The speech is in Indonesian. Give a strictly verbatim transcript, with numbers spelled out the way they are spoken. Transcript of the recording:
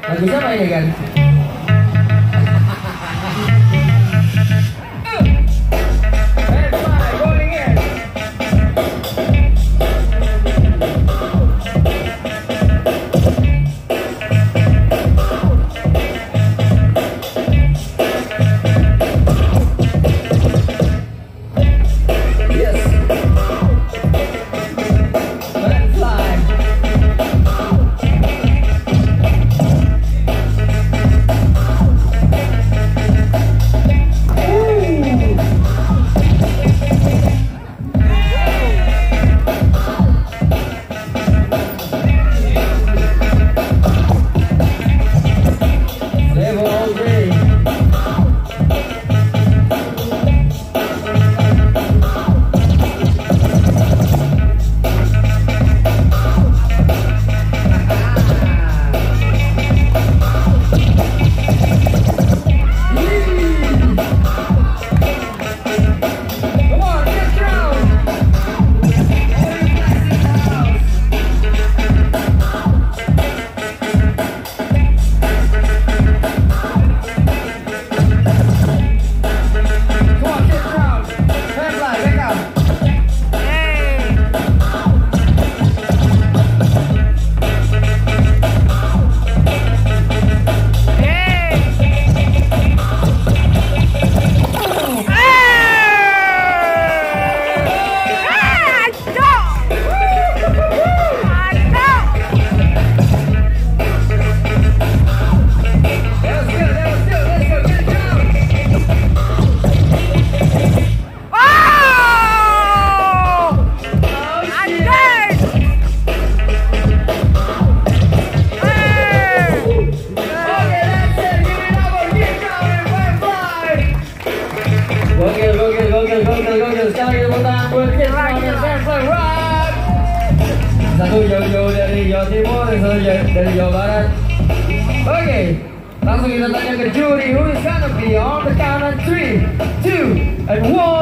Lagu siapa ini kan? Satu jauh-jauh dari Jawa Timur, yang satu dari Jawa Barat. Oke, okay. Langsung kita tanya ke juri. Who is gonna be on the count of three, two, and one.